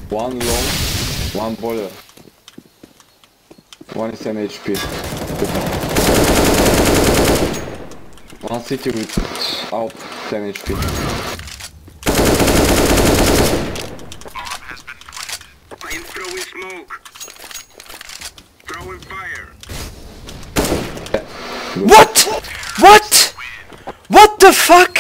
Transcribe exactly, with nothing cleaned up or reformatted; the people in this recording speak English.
One long, one boiler. One is ten H P. One city with out ten H P. I'm throwing smoke. Throwing fire. What? What? What the fuck?